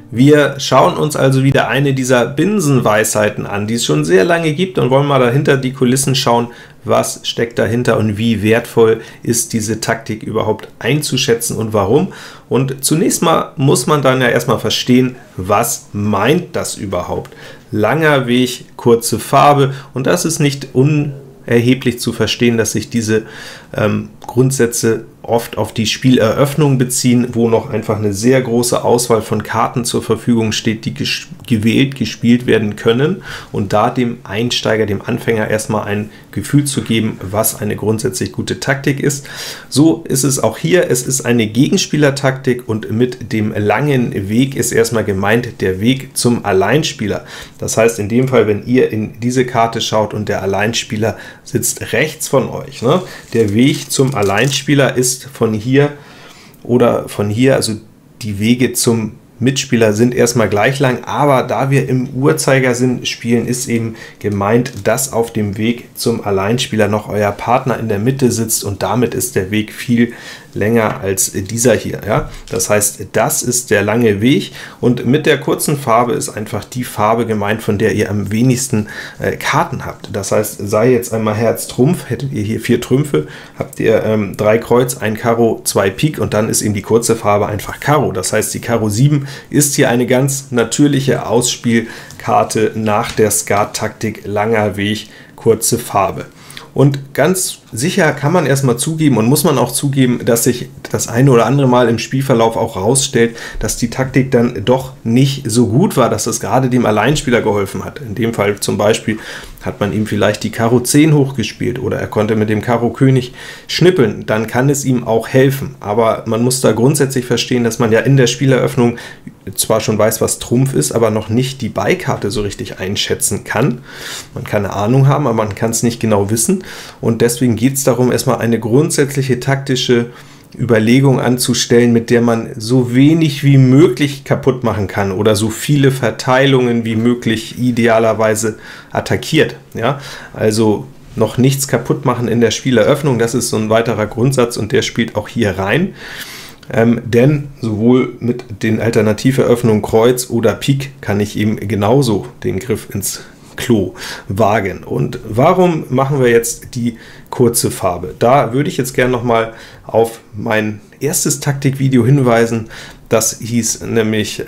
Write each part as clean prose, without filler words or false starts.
Wir schauen uns also wieder eine dieser Binsenweisheiten an, die es schon sehr lange gibt, und wollen mal dahinter die Kulissen schauen, was steckt dahinter und wie wertvoll ist diese Taktik überhaupt einzuschätzen und warum. Und zunächst mal muss man dann ja erstmal verstehen, was meint das überhaupt? Langer Weg, kurze Farbe, und das ist nicht unerheblich zu verstehen, dass sich diese Grundsätze oft auf die Spieleröffnung beziehen, wo noch einfach eine sehr große Auswahl von Karten zur Verfügung steht, die gespielt werden können, und da dem Einsteiger, dem Anfänger erstmal ein Gefühl zu geben, was eine grundsätzlich gute Taktik ist. So ist es auch hier. Es ist eine Gegenspielertaktik, und mit dem langen Weg ist erstmal gemeint der Weg zum Alleinspieler. Das heißt, in dem Fall, wenn ihr in diese Karte schaut und der Alleinspieler sitzt rechts von euch, ne? Der Weg zum Alleinspieler ist von hier oder von hier, also die Wege zum Mitspieler sind erstmal gleich lang, aber da wir im Uhrzeigersinn spielen, ist eben gemeint, dass auf dem Weg zum Alleinspieler noch euer Partner in der Mitte sitzt, und damit ist der Weg viel länger als dieser hier. Ja? Das heißt, das ist der lange Weg, und mit der kurzen Farbe ist einfach die Farbe gemeint, von der ihr am wenigsten Karten habt. Das heißt, sei jetzt einmal Herz Trumpf, hättet ihr hier 4 Trümpfe, habt ihr 3 Kreuz, 1 Karo, 2 Pik, und dann ist eben die kurze Farbe einfach Karo. Das heißt, die Karo 7 ist hier eine ganz natürliche Ausspielkarte nach der Skat-Taktik langer Weg, kurze Farbe. Und ganz sicher kann man erstmal zugeben, und muss man auch zugeben, dass sich das eine oder andere Mal im Spielverlauf auch herausstellt, dass die Taktik dann doch nicht so gut war, dass es gerade dem Alleinspieler geholfen hat. In dem Fall zum Beispiel hat man ihm vielleicht die Karo 10 hochgespielt, oder er konnte mit dem Karo König schnippeln, dann kann es ihm auch helfen. Aber man muss da grundsätzlich verstehen, dass man ja in der Spieleröffnung zwar schon weiß, was Trumpf ist, aber noch nicht die Beikarte so richtig einschätzen kann. Man kann eine Ahnung haben, aber man kann es nicht genau wissen, und deswegen geht es darum, erstmal eine grundsätzliche taktische Überlegung anzustellen, mit der man so wenig wie möglich kaputt machen kann oder so viele Verteilungen wie möglich idealerweise attackiert. Ja? Also noch nichts kaputt machen in der Spieleröffnung, das ist so ein weiterer Grundsatz, und der spielt auch hier rein. Denn sowohl mit den Alternativeröffnungen Kreuz oder Pik kann ich eben genauso den Griff ins Klo wagen. Und warum machen wir jetzt die kurze Farbe? Da würde ich jetzt gerne nochmal auf mein erstes Taktikvideo hinweisen. Das hieß nämlich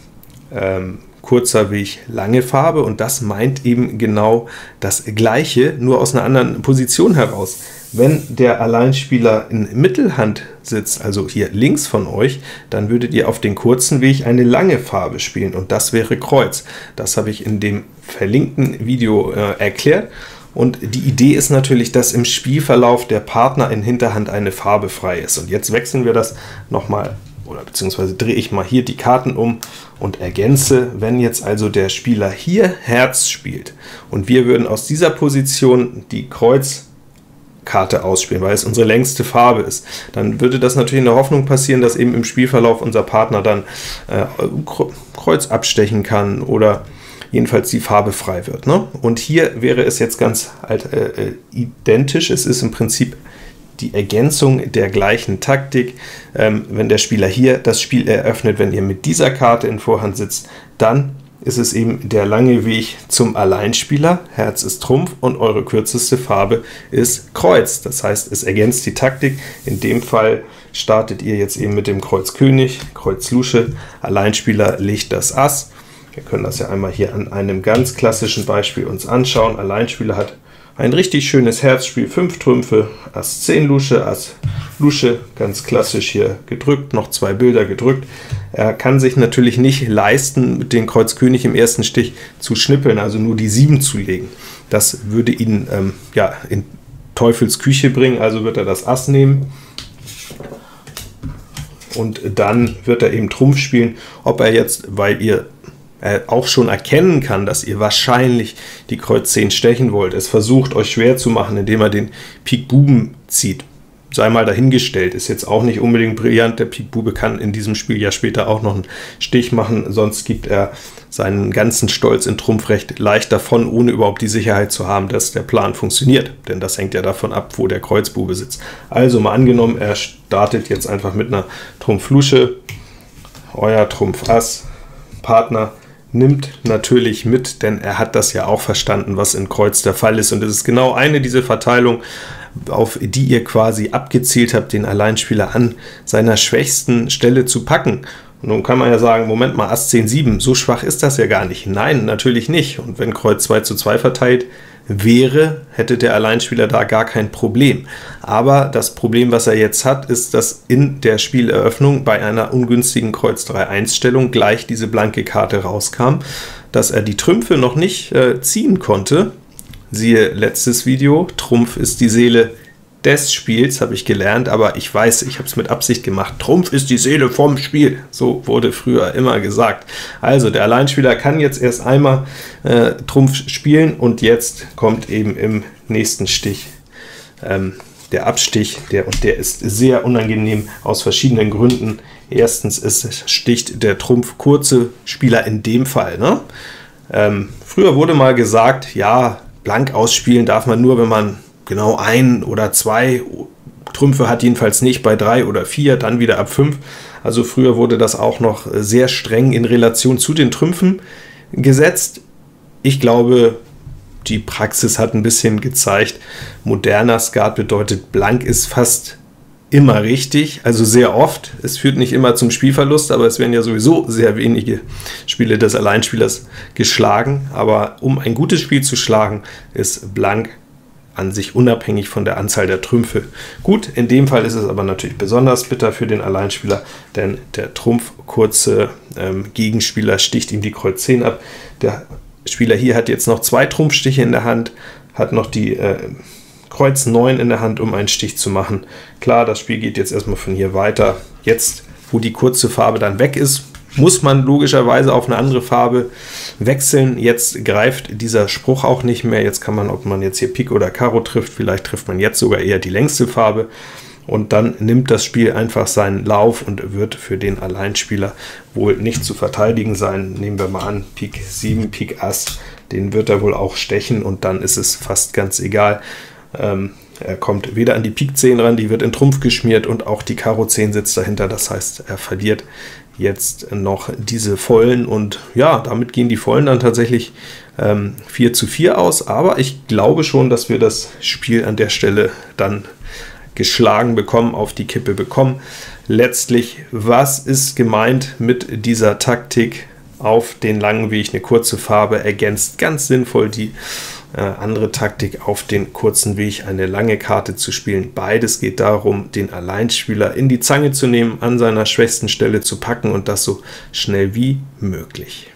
kurzer Weg, lange Farbe, und das meint eben genau das Gleiche, nur aus einer anderen Position heraus. Wenn der Alleinspieler in Mittelhand sitzt, also hier links von euch, dann würdet ihr auf den kurzen Weg eine lange Farbe spielen, und das wäre Kreuz. Das habe ich in dem verlinkten Video erklärt. Und die Idee ist natürlich, dass im Spielverlauf der Partner in Hinterhand eine Farbe frei ist. Und jetzt wechseln wir das nochmal, oder beziehungsweise drehe ich mal hier die Karten um und ergänze. Wenn jetzt also der Spieler hier Herz spielt und wir würden aus dieser Position die Kreuzkarte ausspielen, weil es unsere längste Farbe ist, dann würde das natürlich in der Hoffnung passieren, dass eben im Spielverlauf unser Partner dann Kreuz abstechen kann oder jedenfalls die Farbe frei wird. Ne? Und hier wäre es jetzt ganz identisch. Es ist im Prinzip die Ergänzung der gleichen Taktik. Wenn der Spieler hier das Spiel eröffnet, wenn ihr mit dieser Karte in Vorhand sitzt, dann ist es eben der lange Weg zum Alleinspieler. Herz ist Trumpf und eure kürzeste Farbe ist Kreuz. Das heißt, es ergänzt die Taktik. In dem Fall startet ihr jetzt eben mit dem Kreuz König, Kreuz Lusche, Alleinspieler legt das Ass. Wir können das ja einmal hier an einem ganz klassischen Beispiel uns anschauen. Alleinspieler hat ein richtig schönes Herzspiel, 5 Trümpfe, Ass 10 Lusche, Ass Lusche, ganz klassisch hier gedrückt, noch 2 Bilder gedrückt. Er kann sich natürlich nicht leisten, mit dem Kreuz König im ersten Stich zu schnippeln, also nur die 7 zu legen. Das würde ihn ja, in Teufels Küche bringen, also wird er das Ass nehmen. Und dann wird er eben Trumpf spielen. Ob er jetzt, weil ihr auch schon erkennen kann, dass ihr wahrscheinlich die Kreuz 10 stechen wollt, es versucht, euch schwer zu machen, indem er den Pik Buben zieht, sei mal dahingestellt, ist jetzt auch nicht unbedingt brillant. Der Pik Bube kann in diesem Spiel ja später auch noch einen Stich machen, sonst gibt er seinen ganzen Stolz in Trumpf recht leicht davon, ohne überhaupt die Sicherheit zu haben, dass der Plan funktioniert, denn das hängt ja davon ab, wo der Kreuzbube sitzt. Also mal angenommen, er startet jetzt einfach mit einer Trumpf Lusche, euer Trumpf Ass, Partner nimmt natürlich mit, denn er hat das ja auch verstanden, was in Kreuz der Fall ist. Und es ist genau eine dieser Verteilungen, auf die ihr quasi abgezielt habt, den Alleinspieler an seiner schwächsten Stelle zu packen. Und nun kann man ja sagen, Moment mal, Ass 10, 7, so schwach ist das ja gar nicht. Nein, natürlich nicht. Und wenn Kreuz 2 zu 2 verteilt wäre, hätte der Alleinspieler da gar kein Problem. Aber das Problem, was er jetzt hat, ist, dass in der Spieleröffnung bei einer ungünstigen Kreuz 3-1-Stellung gleich diese blanke Karte rauskam, dass er die Trümpfe noch nicht ziehen konnte. Siehe letztes Video, Trumpf ist die Seele des Spiels, habe ich gelernt, aber ich weiß, ich habe es mit Absicht gemacht. Trumpf ist die Seele vom Spiel, so wurde früher immer gesagt. Also der Alleinspieler kann jetzt erst einmal Trumpf spielen und jetzt kommt eben im nächsten Stich der Abstich, der ist sehr unangenehm aus verschiedenen Gründen. Erstens sticht der Trumpf kurze Spieler in dem Fall, ne? Früher wurde mal gesagt, ja, blank ausspielen darf man nur, wenn man genau 1 oder 2 Trümpfe hat, jedenfalls nicht bei 3 oder 4, dann wieder ab 5. Also früher wurde das auch noch sehr streng in Relation zu den Trümpfen gesetzt. Ich glaube, die Praxis hat ein bisschen gezeigt, moderner Skat bedeutet, blank ist fast immer richtig, also sehr oft. Es führt nicht immer zum Spielverlust, aber es werden ja sowieso sehr wenige Spiele des Alleinspielers geschlagen. Aber um ein gutes Spiel zu schlagen, ist blank an sich unabhängig von der Anzahl der Trümpfe gut. In dem Fall ist es aber natürlich besonders bitter für den Alleinspieler, denn der trumpfkurze Gegenspieler sticht ihm die Kreuz 10 ab. Der Spieler hier hat jetzt noch 2 Trumpfstiche in der Hand, hat noch die Kreuz 9 in der Hand, um einen Stich zu machen. Klar, das Spiel geht jetzt erstmal von hier weiter. Jetzt, wo die kurze Farbe dann weg ist, muss man logischerweise auf eine andere Farbe wechseln. Jetzt greift dieser Spruch auch nicht mehr. Jetzt kann man, ob man jetzt hier Pik oder Karo trifft, vielleicht trifft man jetzt sogar eher die längste Farbe. Und dann nimmt das Spiel einfach seinen Lauf und wird für den Alleinspieler wohl nicht zu verteidigen sein. Nehmen wir mal an, Pik 7, Pik Ass, den wird er wohl auch stechen und dann ist es fast ganz egal. Er kommt weder an die Pik 10 ran, die wird in Trumpf geschmiert und auch die Karo 10 sitzt dahinter. Das heißt, er verliert jetzt noch diese Vollen und ja, damit gehen die Vollen dann tatsächlich 4 zu 4 aus, aber ich glaube schon, dass wir das Spiel an der Stelle dann geschlagen bekommen, auf die Kippe bekommen. Letztlich, was ist gemeint mit dieser Taktik? Auf den langen Weg eine kurze Farbe ergänzt ganz sinnvoll die andere Taktik, auf den kurzen Weg eine lange Karte zu spielen. Beides geht darum, den Alleinspieler in die Zange zu nehmen, an seiner schwächsten Stelle zu packen und das so schnell wie möglich.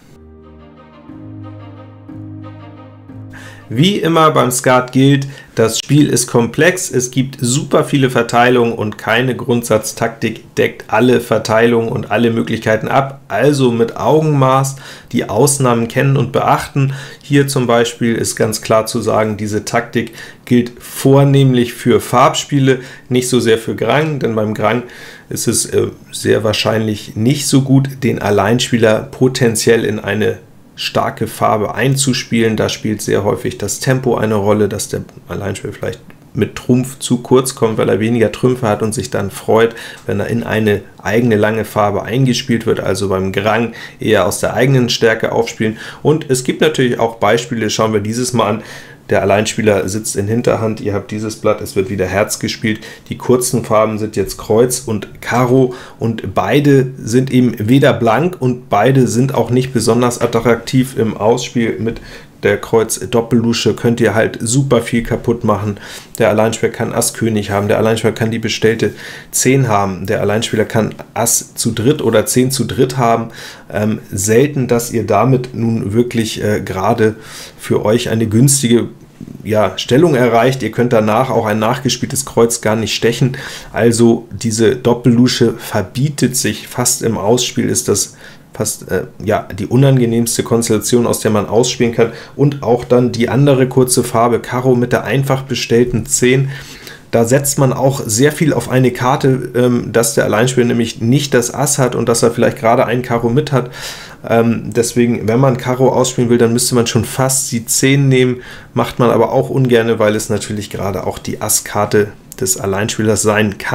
Wie immer beim Skat gilt, das Spiel ist komplex, es gibt super viele Verteilungen und keine Grundsatztaktik deckt alle Verteilungen und alle Möglichkeiten ab, also mit Augenmaß die Ausnahmen kennen und beachten. Hier zum Beispiel ist ganz klar zu sagen, diese Taktik gilt vornehmlich für Farbspiele, nicht so sehr für Grang, denn beim Grang ist es sehr wahrscheinlich nicht so gut, den Alleinspieler potenziell in eine starke Farbe einzuspielen. Da spielt sehr häufig das Tempo eine Rolle, dass der Alleinspieler vielleicht mit Trumpf zu kurz kommt, weil er weniger Trümpfe hat und sich dann freut, wenn er in eine eigene lange Farbe eingespielt wird, also beim Grang eher aus der eigenen Stärke aufspielen. Und es gibt natürlich auch Beispiele, schauen wir dieses Mal an. Der Alleinspieler sitzt in Hinterhand, ihr habt dieses Blatt, es wird wieder Herz gespielt. Die kurzen Farben sind jetzt Kreuz und Karo und beide sind eben weder blank und beide sind auch nicht besonders attraktiv im Ausspiel. Mit der Kreuz Doppellusche könnt ihr halt super viel kaputt machen. Der Alleinspieler kann Ass König haben, der Alleinspieler kann die bestellte 10 haben, der Alleinspieler kann Ass zu dritt oder 10 zu dritt haben. Selten, dass ihr damit nun wirklich gerade für euch eine günstige Stellung erreicht. Ihr könnt danach auch ein nachgespieltes Kreuz gar nicht stechen. Also diese Doppellusche verbietet sich fast im Ausspiel, ist das fast die unangenehmste Konstellation, aus der man ausspielen kann. Und auch dann die andere kurze Farbe Karo mit der einfach bestellten 10. Da setzt man auch sehr viel auf eine Karte, dass der Alleinspieler nämlich nicht das Ass hat und dass er vielleicht gerade einen Karo mit hat. Deswegen, wenn man Karo ausspielen will, dann müsste man schon fast die 10 nehmen, macht man aber auch ungern, weil es natürlich gerade auch die Ass-Karte des Alleinspielers sein kann.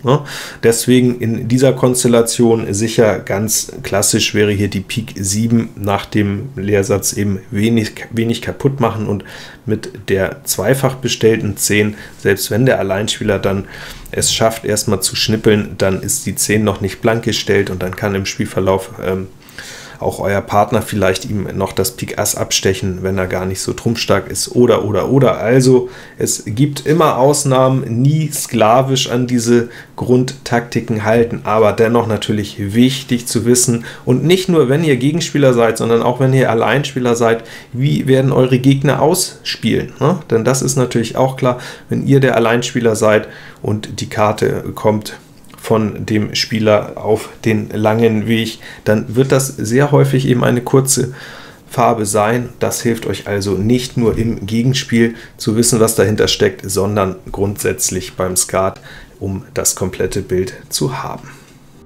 Ne? Deswegen in dieser Konstellation sicher ganz klassisch wäre hier die Pik 7 nach dem Leersatz eben wenig kaputt machen, und mit der zweifach bestellten 10, selbst wenn der Alleinspieler dann es schafft, erstmal zu schnippeln, dann ist die 10 noch nicht blank gestellt, und dann kann im Spielverlauf auch euer Partner vielleicht ihm noch das Pik Ass abstechen, wenn er gar nicht so trumpfstark ist, oder. Also es gibt immer Ausnahmen, nie sklavisch an diese Grundtaktiken halten, aber dennoch natürlich wichtig zu wissen, und nicht nur, wenn ihr Gegenspieler seid, sondern auch, wenn ihr Alleinspieler seid, wie werden eure Gegner ausspielen, ne? Denn das ist natürlich auch klar, wenn ihr der Alleinspieler seid und die Karte kommt von dem Spieler auf den langen Weg, dann wird das sehr häufig eben eine kurze Farbe sein. Das hilft euch also nicht nur im Gegenspiel zu wissen, was dahinter steckt, sondern grundsätzlich beim Skat, um das komplette Bild zu haben.